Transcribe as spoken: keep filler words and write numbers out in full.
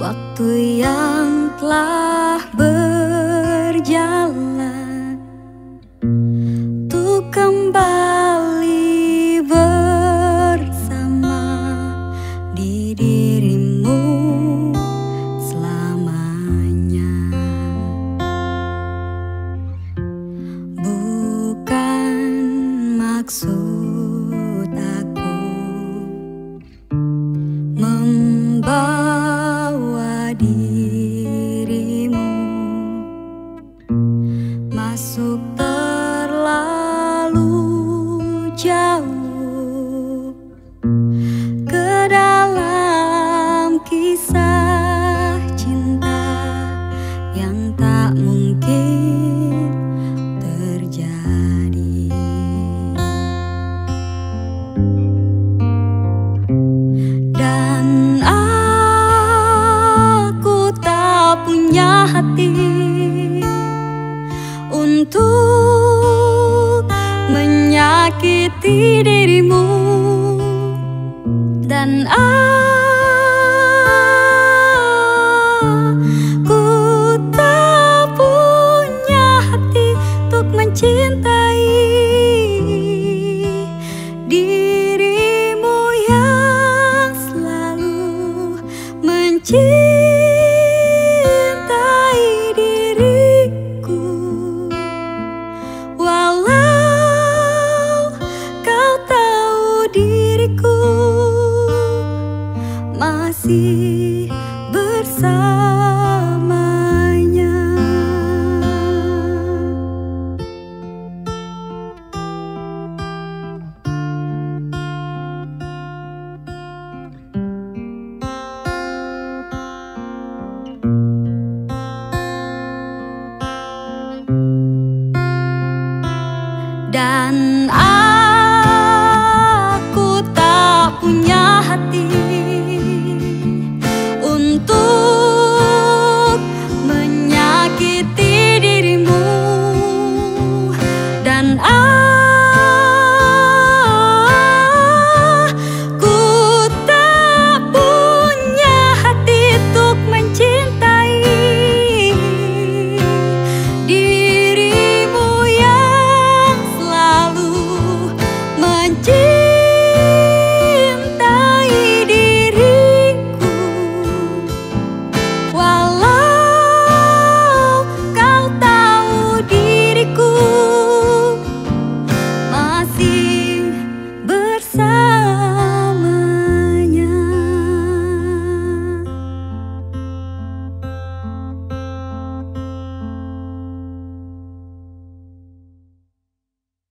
Waktu yang telah berjalan untuk kembali bersama di dirimu selamanya. Bukan maksud aku membawa dirimu masuk terlalu jauh ke dalam kisah cinta yang tak mungkin terjadi. Dan aku tak punya hati untuk menyakiti dirimu, dan aku tak punya hati untuk mencintai dirimu yang selalu mencintai diriku. Walau kau tahu diriku masih bersama